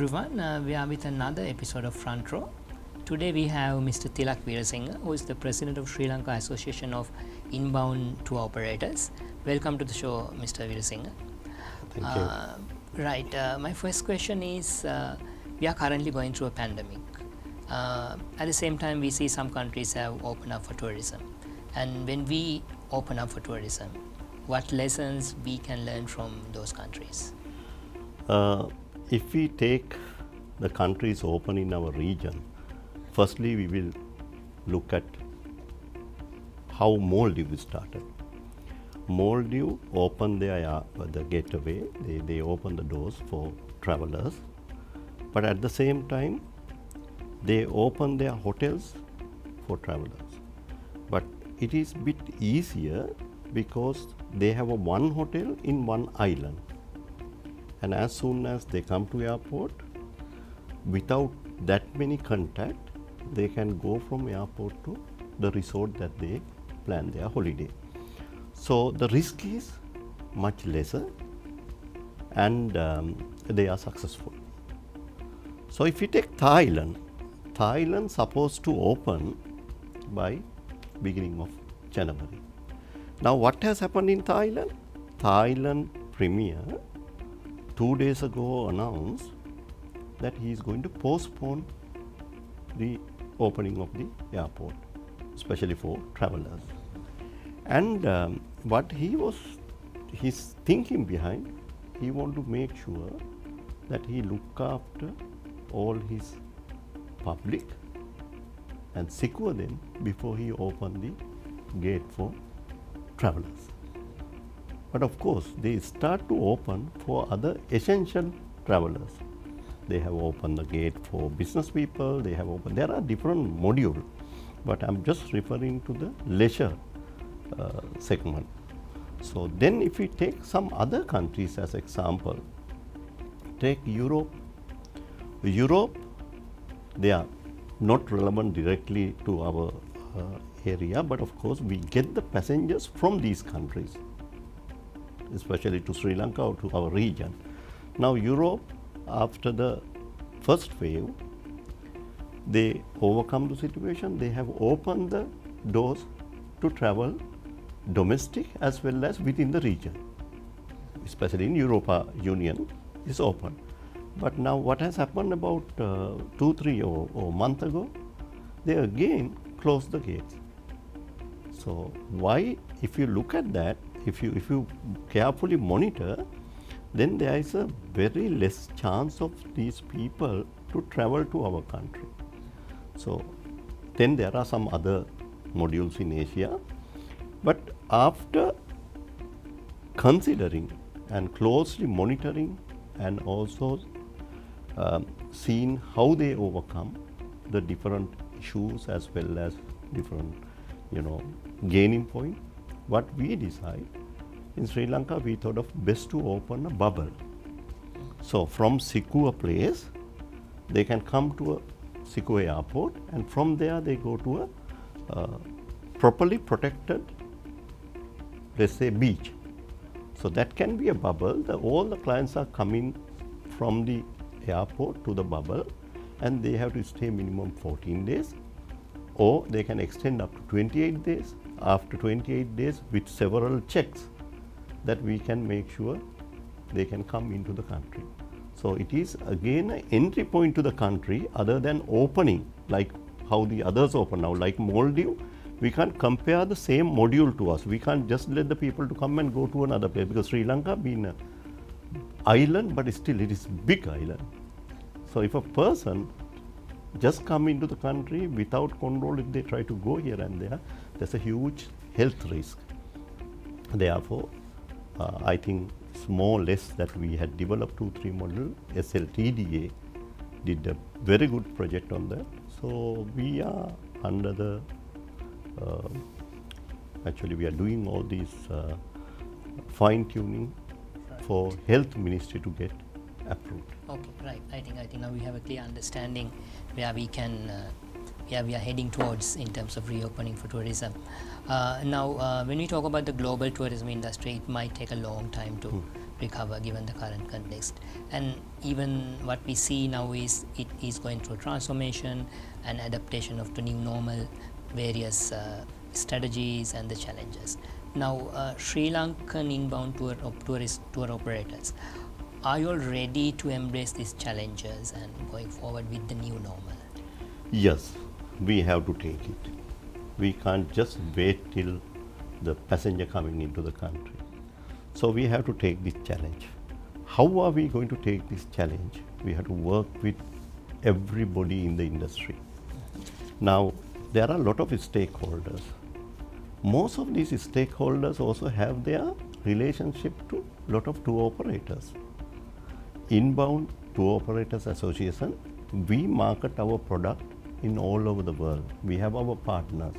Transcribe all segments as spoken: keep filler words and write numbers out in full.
everyone, uh, we are with another episode of Front Row. Today we have Mister Tilak Weerasinghe, who is the President of Sri Lanka Association of Inbound Tour Operators. Welcome to the show, Mister Weerasinghe. Thank uh, you. Right, uh, my first question is, uh, we are currently going through a pandemic. Uh, at the same time, we see some countries have opened up for tourism. And when we open up for tourism, what lessons we can learn from those countries? Uh, if we take the countries open in our region, firstly we will look at how Maldives started. Maldives opened their uh, the gateway, they, they opened the doors for travelers, but at the same time they opened their hotels for travelers. But it is a bit easier because they have a one hotel in one island. And as soon as they come to airport, without that many contact, they can go from airport to the resort that they plan their holiday. So the risk is much lesser and um, they are successful. So if you take Thailand, Thailand supposed to open by beginning of January. Now what has happened in Thailand? Thailand Premier two days ago announced that he is going to postpone the opening of the airport, especially for travelers. And um, what he was, his thinking behind, he want to make sure that he look after all his public and secure them before he open the gate for travelers. But of course, they start to open for other essential travelers. They have opened the gate for business people, they have opened, there are different modules, but I'm just referring to the leisure uh, segment. So then if we take some other countries as example, take Europe. Europe, they are not relevant directly to our uh, area, but of course we get the passengers from these countries, especially to Sri Lanka or to our region. Now Europe, after the first wave, they overcome the situation, they have opened the doors to travel domestic as well as within the region, especially in Europa Union is open. But now what has happened about uh, two, three or, or month ago, they again closed the gates. So why, if you look at that, if you, if you carefully monitor, then there is a very less chance of these people to travel to our country. So then there are some other modules in Asia, but after considering and closely monitoring and also um, seeing how they overcome the different issues as well as different, you know, gaining point, what we decide in Sri Lanka, we thought of best to open a bubble. So from secure place, they can come to a secure airport, and from there they go to a uh, properly protected, let's say, beach. So that can be a bubble. The, all the clients are coming from the airport to the bubble, and they have to stay minimum fourteen days, or they can extend up to twenty-eight days. After twenty-eight days, with several checks, that we can make sure they can come into the country. So it is again an entry point to the country other than opening, like how the others open now, like Maldives. We can't compare the same module to us. We can't just let the people to come and go to another place, because Sri Lanka being an island, but still it is big island. So if a person just come into the country without control, if they try to go here and there, there's a huge health risk. Therefore, uh, I think it's more or less that we had developed two, three model. S L T D A did a very good project on that. So we are under the, uh, actually we are doing all these uh, fine tuning for health ministry to get approved. Okay, right. I think I think now we have a clear understanding where we can uh, yeah, we are heading towards in terms of reopening for tourism. Uh, now, uh, when we talk about the global tourism industry, it might take a long time to mm. recover given the current context. And even what we see now is it is going through transformation and adaptation of the new normal, various uh, strategies and the challenges. Now, uh, Sri Lankan inbound tour op tourist tour operators, are you all ready to embrace these challenges and going forward with the new normal? Yes, we have to take it. We can't just wait till the passenger coming into the country. So we have to take this challenge. How are we going to take this challenge? We have to work with everybody in the industry. Now, there are a lot of stakeholders. Most of these stakeholders also have their relationship to a lot of tour operators. Inbound Tour Operators Association, we market our product in all over the world. We have our partners.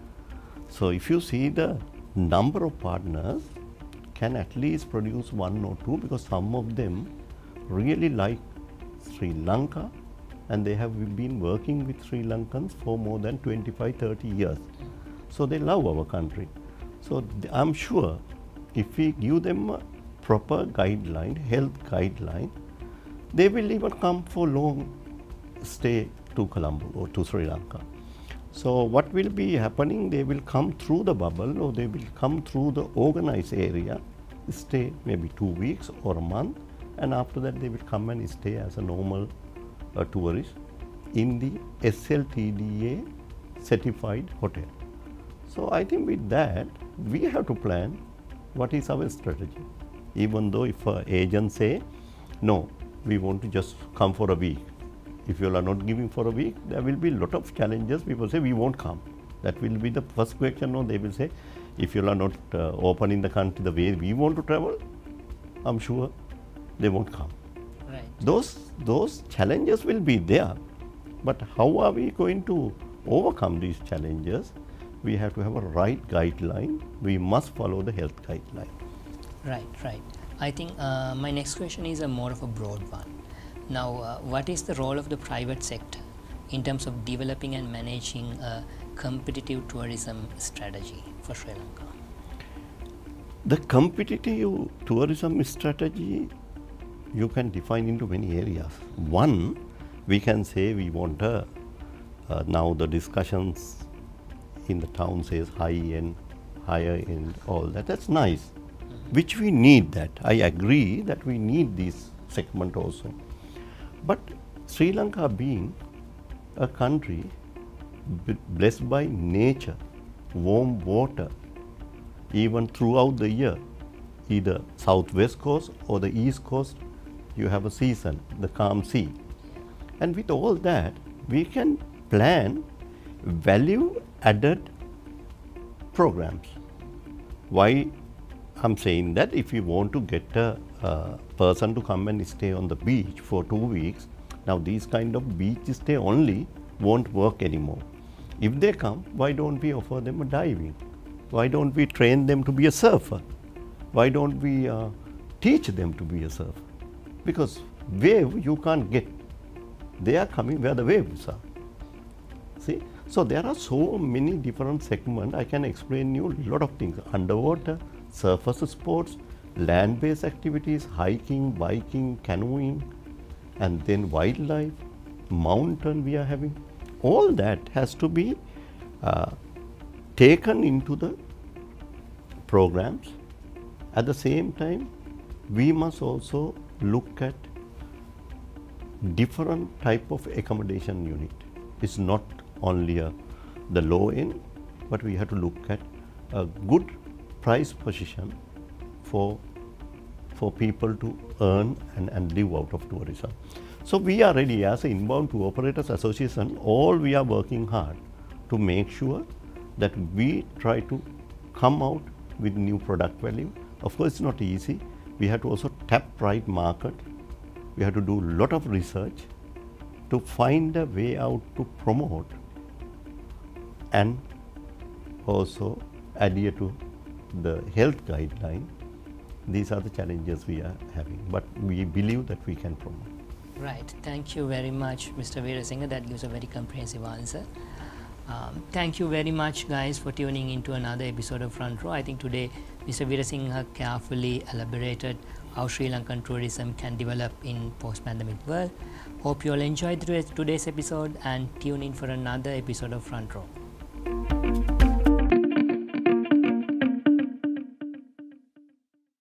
So if you see the number of partners, can at least produce one or two, because some of them really like Sri Lanka and they have been working with Sri Lankans for more than twenty-five to thirty years. So they love our country. So I'm sure if we give them a proper guideline, health guideline, they will even come for long stay to Colombo or to Sri Lanka. So what will be happening, they will come through the bubble or they will come through the organized area, stay maybe two weeks or a month, and after that they will come and stay as a normal uh, tourist in the S L T D A certified hotel. So I think with that, we have to plan what is our strategy. Even though if an agent say, no, we want to just come for a week. If you are not giving for a week, there will be a lot of challenges. People say, we won't come. That will be the first question. No, they will say, if you are not uh, opening the country the way we want to travel, I'm sure they won't come. Right. Those, those challenges will be there. But how are we going to overcome these challenges? We have to have a right guideline. We must follow the health guideline. Right, right. I think uh, my next question is a more of a broad one. Now, uh, what is the role of the private sector in terms of developing and managing a competitive tourism strategy for Sri Lanka? The competitive tourism strategy you can define into many areas. One, we can say we want a, uh, now the discussions in the town says high end, higher end, all that. That's nice, mm-hmm. which we need that. I agree that we need this segment also. But Sri Lanka being a country blessed by nature, warm water, even throughout the year, either southwest coast or the east coast, you have a season, the calm sea. And with all that, we can plan value added programs. Why I'm saying that? If you want to get a uh, person to come and stay on the beach for two weeks, now these kind of beach stay only won't work anymore. If they come, why don't we offer them a diving? Why don't we train them to be a surfer? Why don't we uh, teach them to be a surfer? Because wave you can't get. They are coming where the waves are. See? So there are so many different segments. I can explain you a lot of things. Underwater, surface sports, land-based activities, hiking, biking, canoeing, and then wildlife, mountain we are having. All that has to be uh, taken into the programs. At the same time, we must also look at different type of accommodation unit. It's not only a, the low end, but we have to look at a good price position for, for people to earn and, and live out of tourism. So we are ready as an Inbound Tour Operators Association, all we are working hard to make sure that we try to come out with new product value. Of course, it's not easy. We have to also tap right market. We have to do a lot of research to find a way out to promote and also adhere to the health guideline. These are the challenges we are having, but we believe that we can promote. Right. Thank you very much, Mister Veerasinghe. That gives a very comprehensive answer. Um, thank you very much, guys, for tuning into another episode of Front Row. I think today Mister Veerasinghe carefully elaborated how Sri Lankan tourism can develop in post-pandemic world. Hope you all enjoyed today's episode and tune in for another episode of Front Row.